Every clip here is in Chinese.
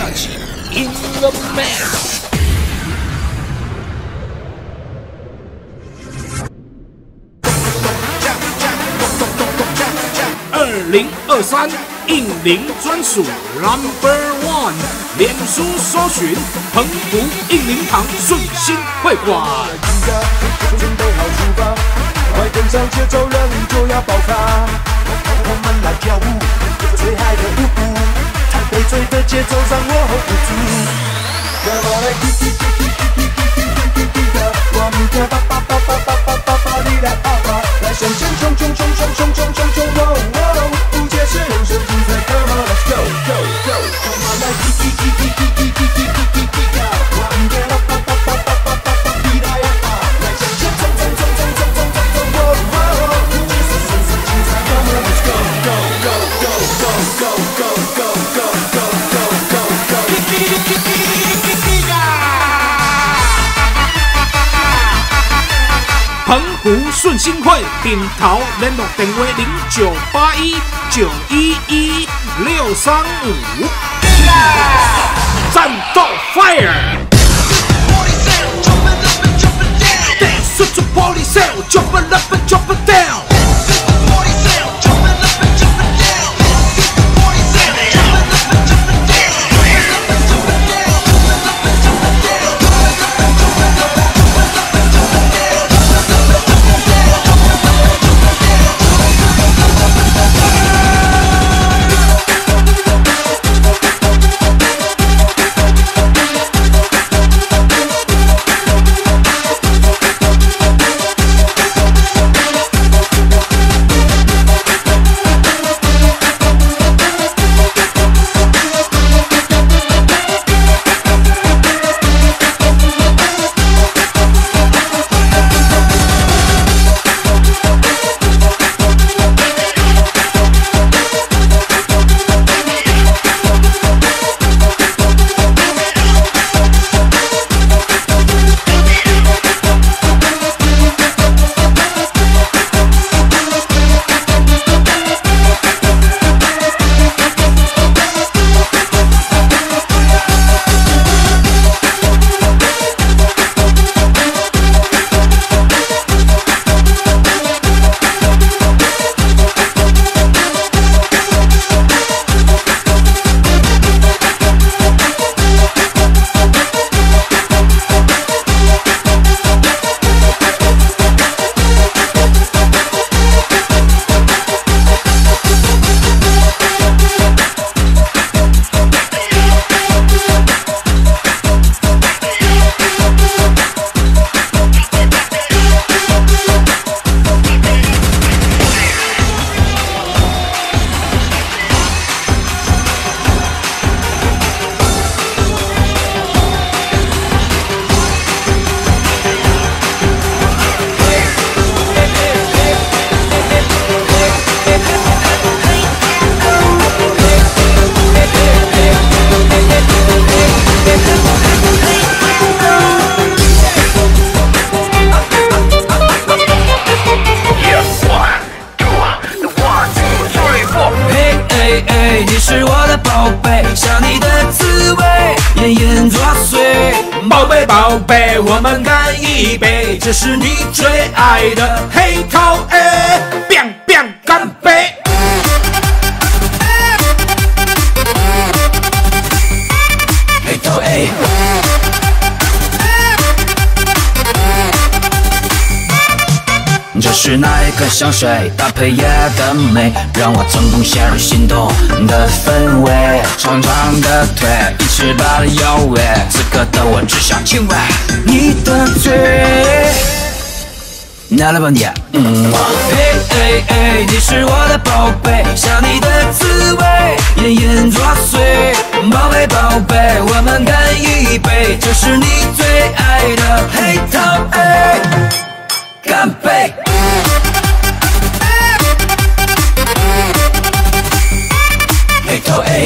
Energy in the mix。2023硬灵专属 No.1， 脸书搜寻澎湖硬灵堂顺心会馆。 准备好出发，快跟上节奏，热力就要爆发。我们来跳舞，最嗨的舞步，太悲催的节奏让我 hold 不住。Come on， 来滴滴滴滴滴滴滴滴滴的，我们跳吧吧吧吧吧吧吧吧，你来吧吧，来向前冲冲冲冲冲冲冲冲，哦哦，不解释人生精彩 ，Come on，Let's go go go，Come on， 来滴滴滴滴滴滴滴滴滴滴的，我们跳吧吧吧吧吧吧吧，你来吧，来向前冲冲冲冲冲冲冲冲，哦哦，不解释人生精彩 ，Come on，Let's go go go go go go go go go go go go go。 澎湖顺心会顶头联络电话0981911635。战斗 Fire！Dance to the police cell, jumping up and jumping down。 你是我的宝贝，想你的滋味，隐隐作祟。 宝贝宝贝，我们干一杯，这是你最爱的黑桃 A，biang biang 干杯！ 黑桃 A。这是哪一颗香水搭配夜的美，让我成功陷入心动的氛围。长长的腿，一尺八的腰围，此刻的我只想亲吻你的嘴。拿来吧你，你是我的宝贝，想你的滋味，隐隐作祟。宝贝宝贝，我们干一杯，这是你最爱的黑桃 A， 干杯！黑桃 A。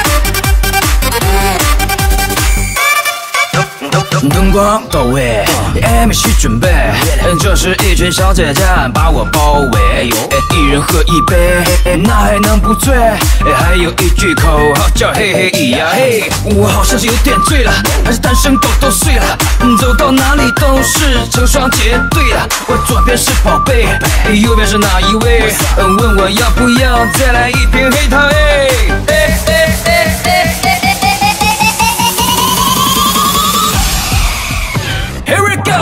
灯光到位， 也没去准备。这是一群小姐姐把我包围，一人喝一杯，那还能不醉？还有一句口号叫嘿嘿咿呀嘿。我好像是有点醉了，还是单身狗都睡了，走到哪里都是成双结对了。我左边是宝贝，右边是哪一位？问我要不要再来一瓶黑糖？Here we go。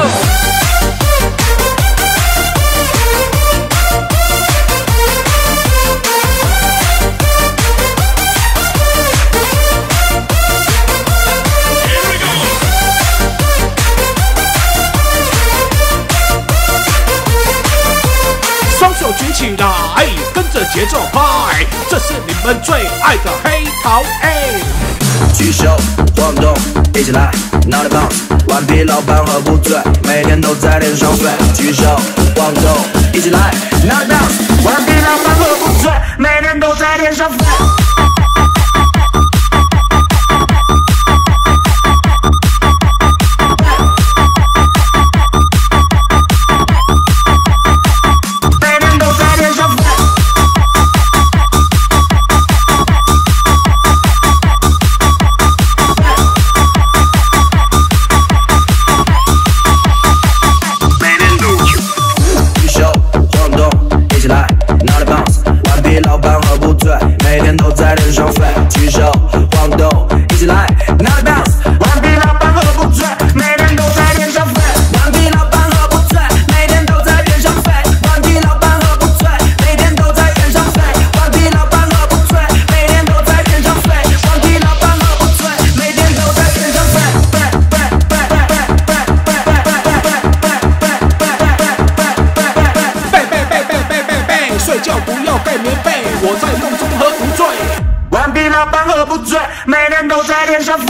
双手举起来，跟着节奏拍，这是你们最爱的黑桃 A。 举手晃动，一起来，脑袋 bounce， 顽皮老板喝不醉，每天都在脸上飞。举手晃动，一起来，脑袋 bounce， 顽皮老板喝不醉，每天都在脸上飞。 睡觉不要盖棉被，我在梦中喝不醉。 顽皮老板喝不醉，每天都在脸上飞。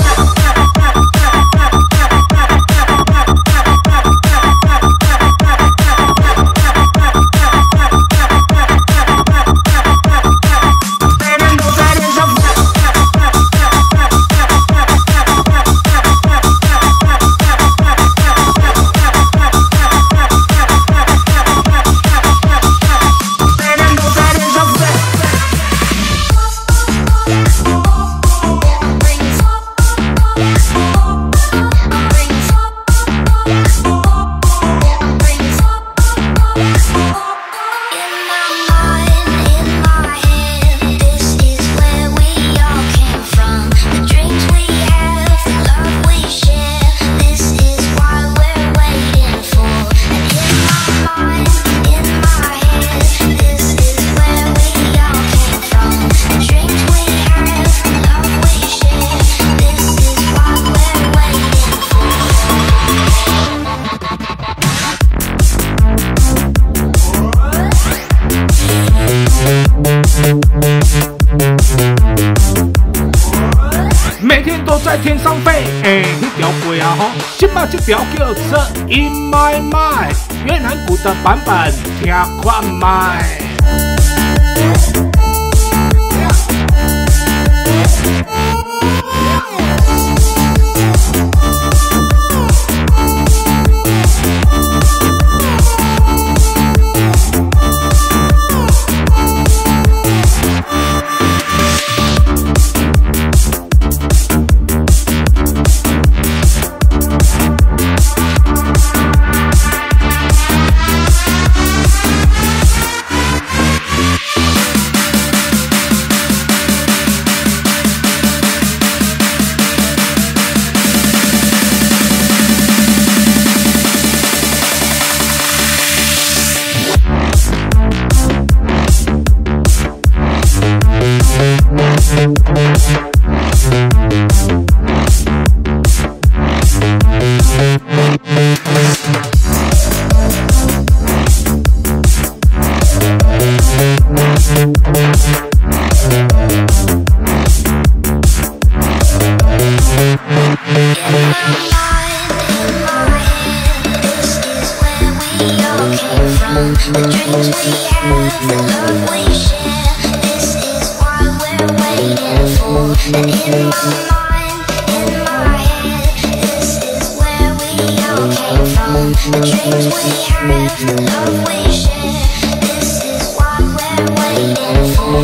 每天都在天上飞，那条鬼啊吼，今麦这条叫做 In My Mind， 越南鼓的版本，听看麦。 The dreams we have, the love we share, this is why we're waiting for. And in my mind, in my head, this is where we all came from. fun, the dreams we have, the love we share. This is what we're waiting for.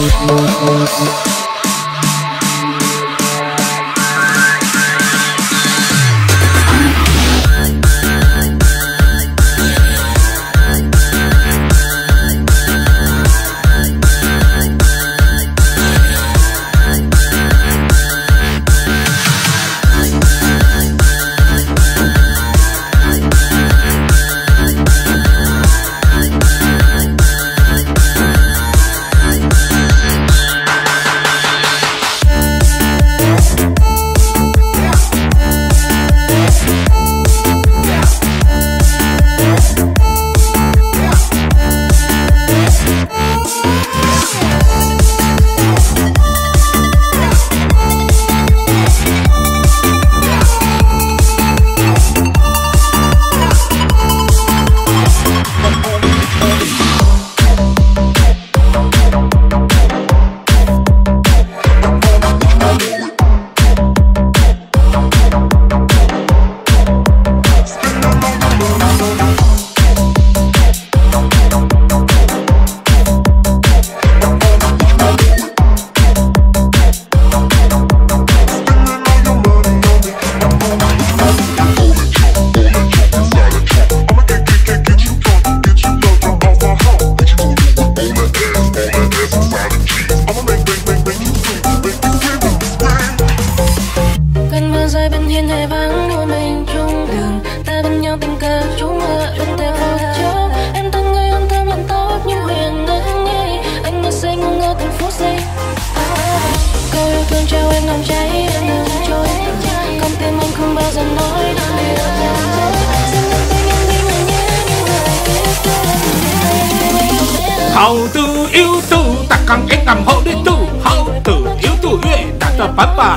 好赌有赌，大江一暗好你赌，好赌有赌越大的爸爸。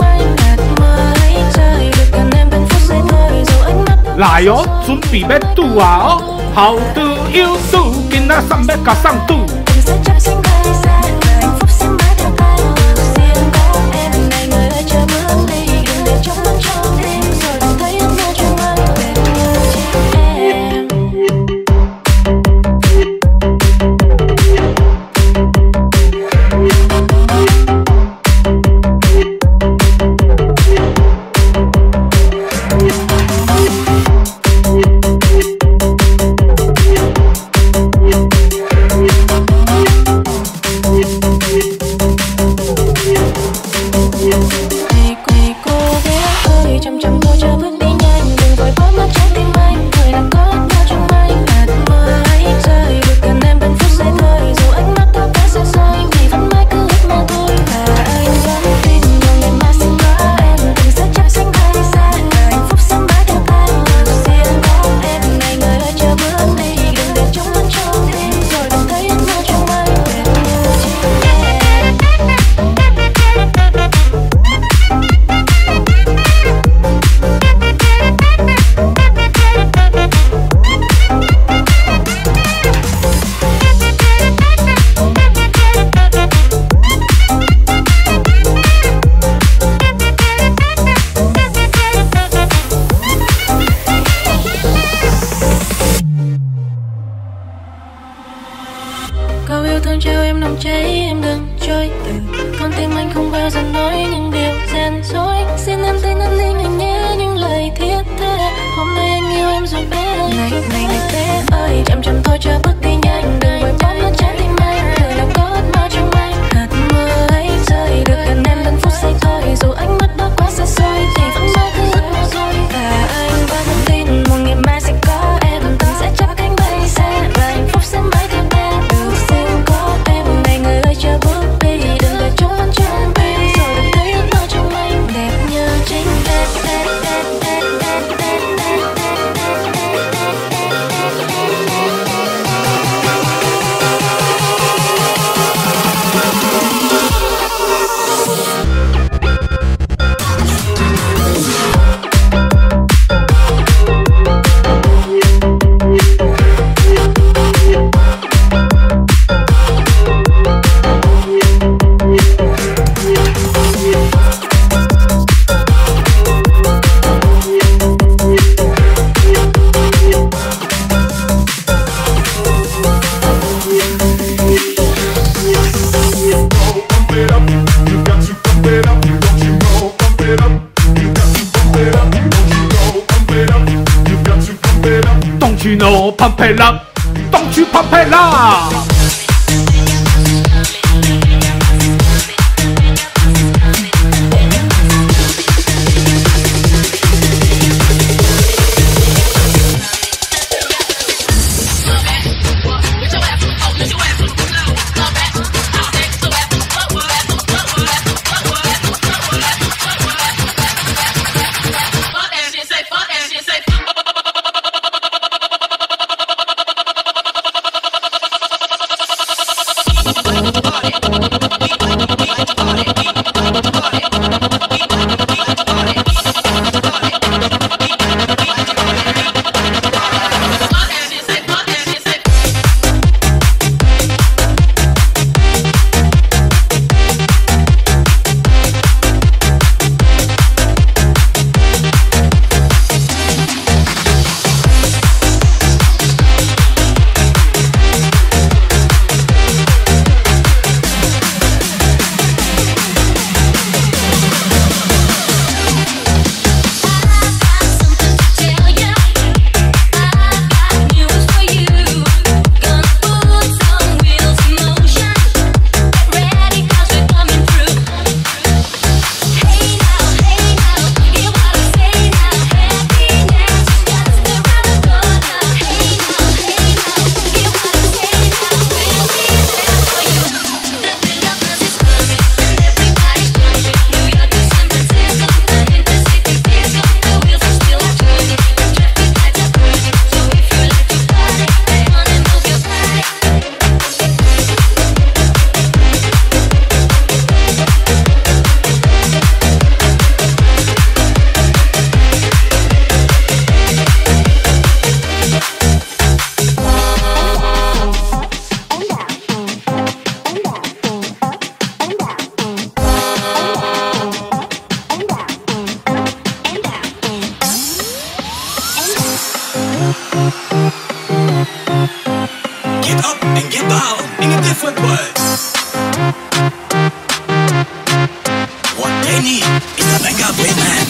来哦，準備要賭啊哦，好賭有賭，今仔送要甲送賭。 Câu yêu thương trao em nồng cháy, em đừng trôi từ. Con tim anh không bao giờ nói những điều gian dối. Xin em tin anh đi người nhé những lời thiết tha. Hôm nay anh yêu em rồi bé ơi. Này bé ơi, chậm chậm thôi cho bước đi nhanh. Đừng vội bóng nó trái tim anh. Đời nào có ước mơ trong anh. Hạt mưa ấy rơi, được gần em từng phút giây thôi. Dù ánh mắt đó quá xa xôi, thì vẫn mãi cứ ước mơ rồi. Và anh vẫn tin một ngày mai sẽ có em. Từng sẽ chắp cánh bay xa, và hạnh phúc sẽ mãi theo em. Chờ bước đi, đừng để chúng vẫn trong tim. Rồi đừng thấy ước mơ trong anh đẹp như chính em. you know pump it up? Don't you pump it up? Get up and get down in a different way. What they need is a backup man.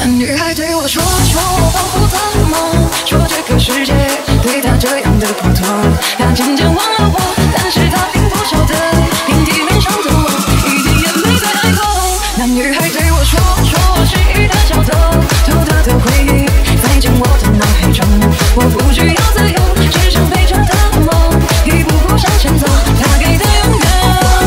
那女孩对我说我仿佛做梦，说这个世界对她这样的普通，她渐渐忘了我，但是她并不晓得，遍地面上的我一点也没对爱过。那女孩对我说我是一个小偷，偷她的回忆塞进我的脑海中，我不需要自由，只想陪着她的梦，一步步向前走，她给的勇敢。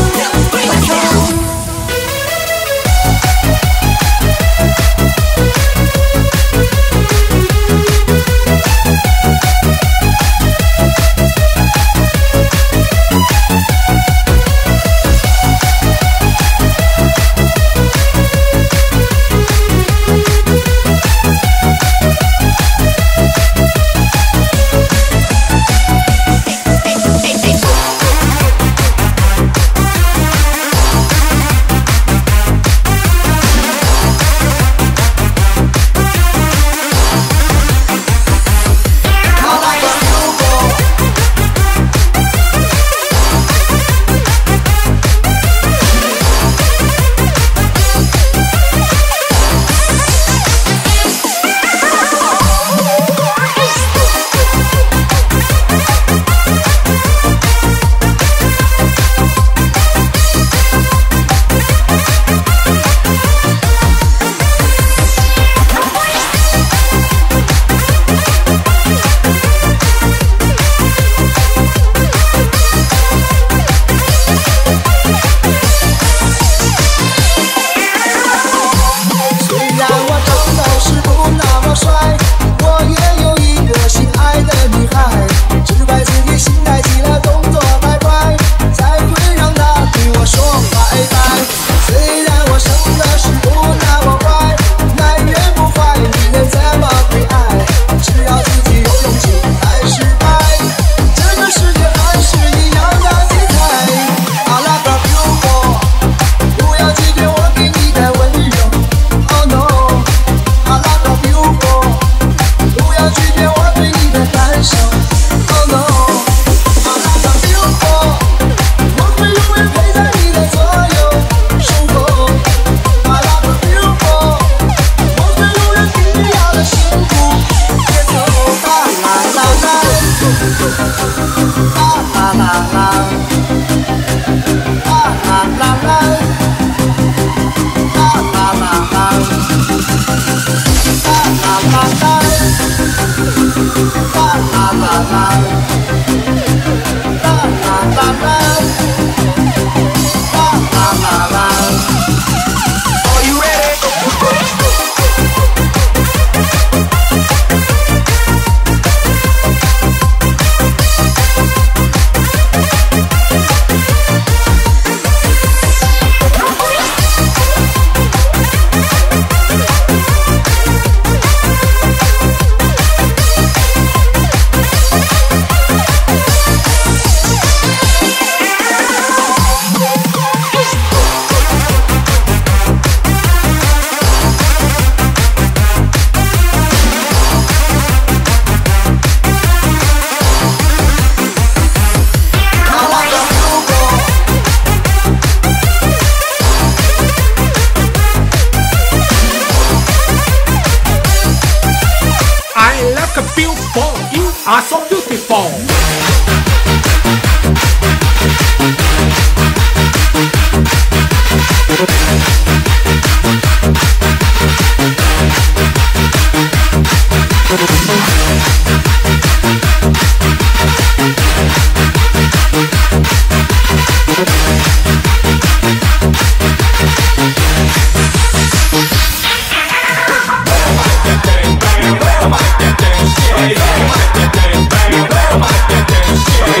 are so beautiful. Bang, bang, bang, bang, bang, bang, bang, bang, bang, bang, bang, bang,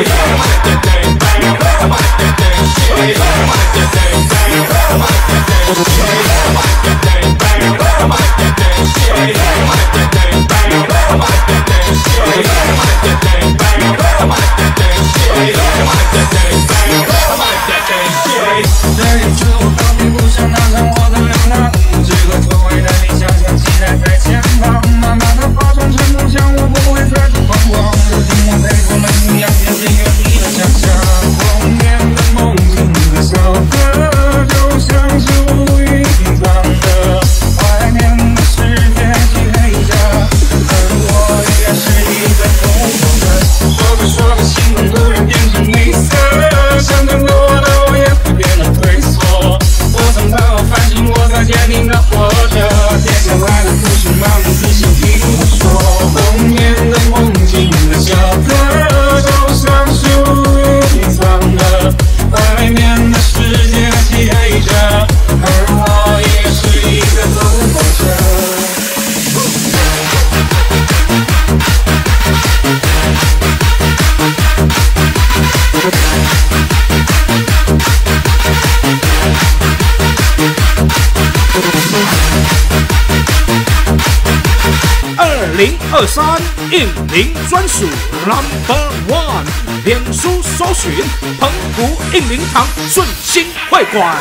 1023硬灵专属 No.1， 脸书搜寻澎湖硬灵堂顺心会馆。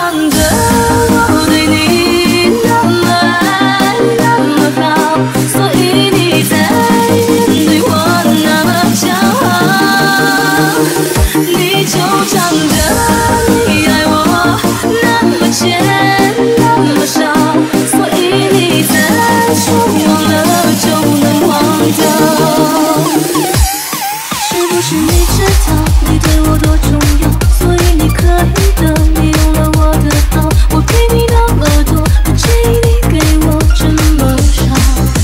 仗着我对你那么爱那么好，所以你才面对我那么骄傲。你就仗着你爱我那么浅那么少，所以你才说忘了就能忘掉。是不是你知道你对我多重要，所以你可以的利用了我的好，我给你那么多，不介意你给我这么少。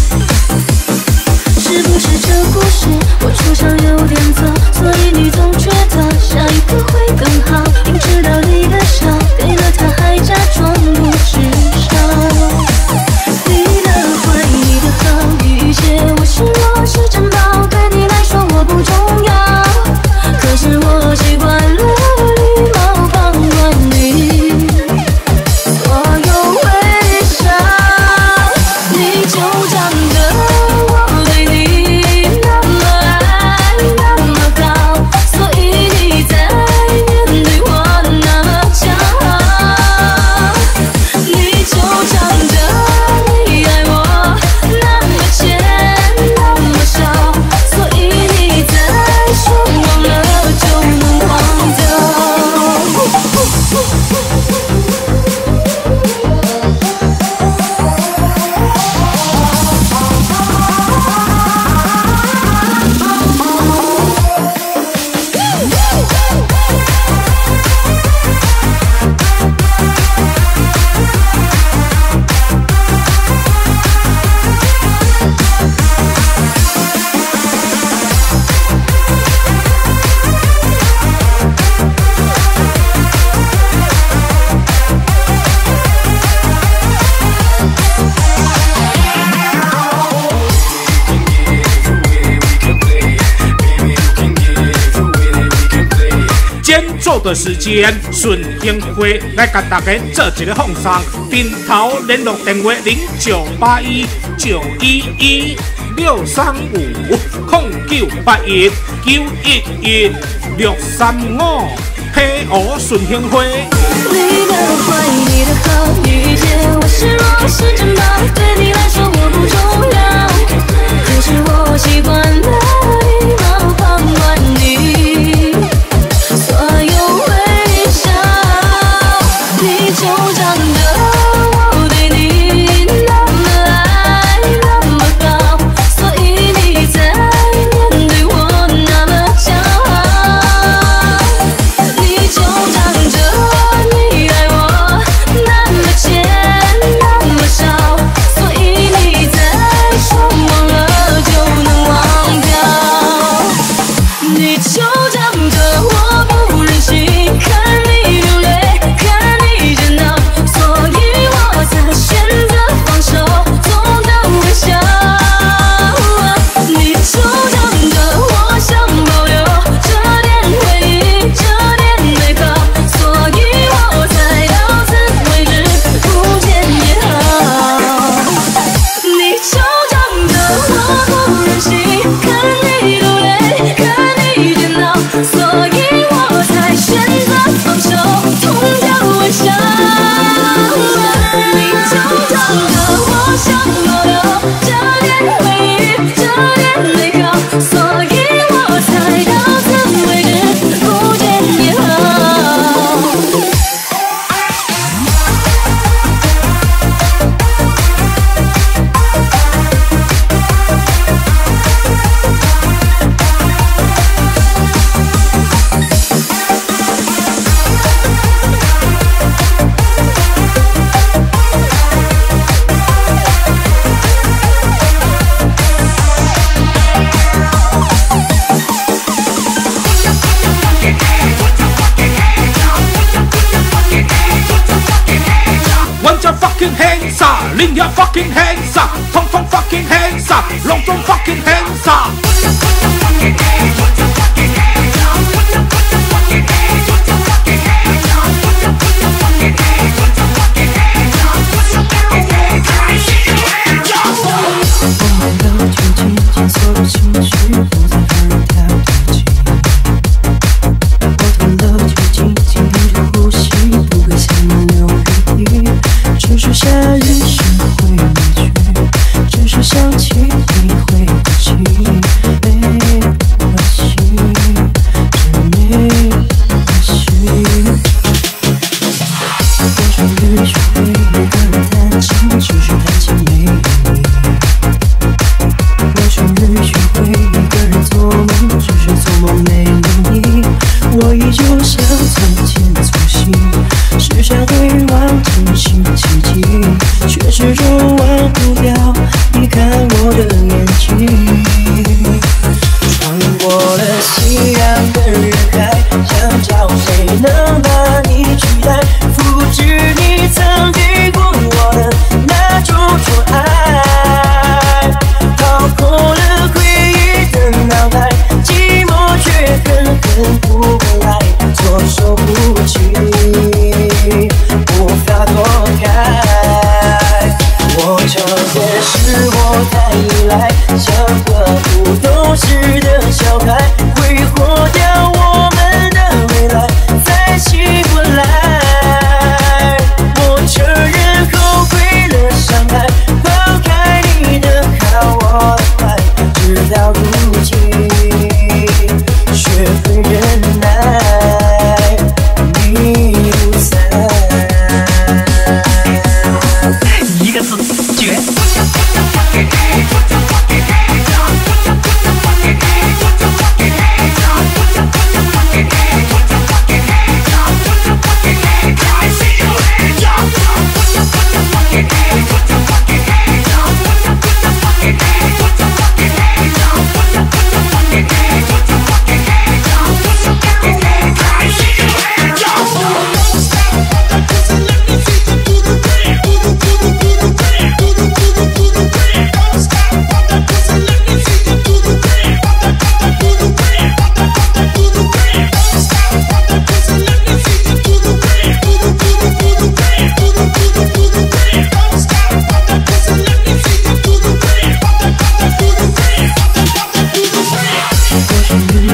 是不是这故事我出场有点早，所以你总觉得下一个会更好，明知道你的笑给了他还假装不知晓。你的坏你的好一切我视若是珍宝，对你来说我不重要，可是我习惯了礼貌放过你所有微笑。你就仗着我对你那么爱那么好，所以你才面对我那么骄傲。你就仗着你爱我那么浅那么少，所以你才说忘了就能忘掉。 间奏的时间，顺兴会来甲大家做一个放送。顶头联络电话09819219110981911635，配合顺兴会。 你的坏你的好一切我视若是珍宝，对你来说我不重要，可是我习惯了礼貌放过你所有微笑。你就仗着我对你那么爱那么好，所以你才面对我那么骄傲。你就仗着你爱我那么浅那么少，所以你才说忘了就能忘掉。你就仗着我不忍心看你流泪看你煎熬，所以我才选择放手痛的微笑。你就仗着我想保留这点回忆这点美好，所以我才到此为止不见也好。你就仗着我不忍心看你流泪看你煎熬，所以我才选择放手痛的微笑。你就仗着我想保留这点回忆这点美好，所以我才到此为止不见也好。 fucking hands up， 恁遐 fucking hands up， 通通 fucking hands up， 拢总 fucking hands up。 我吞了酒精，紧盯着呼吸，不敢想那流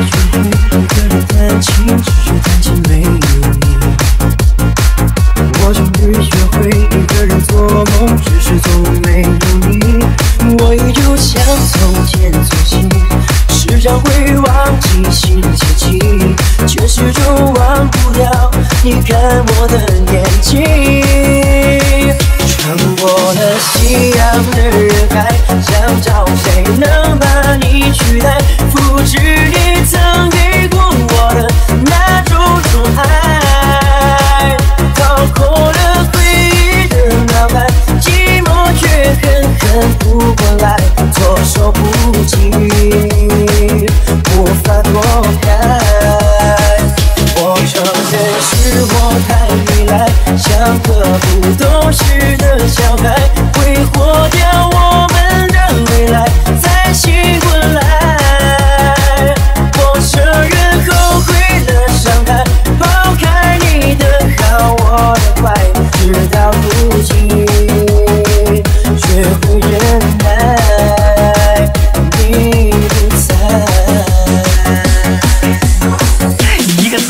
学会一个人弹琴，只是弹琴没有你。我终于学会一个人做梦，只是做梦没有你。我依旧像从前粗心，时常会忘记新奇迹，却始终忘不了你看我的眼睛。穿过了夕阳的人海，想找谁能把你取代，复制你曾给过我的那种宠爱。逃过了回忆的脑海，寂寞却狠狠扑过来，措手不及，无法躲开。我承认是我太依赖，像个不懂事的小孩，挥霍掉我们的未来，再醒过来。我承认后悔了伤害，抛开你的好我的坏，直到如今学会忍耐，你不在。 一个字，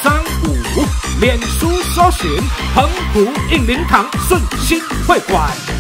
0981911635，脸书搜寻澎湖印林堂顺心会馆。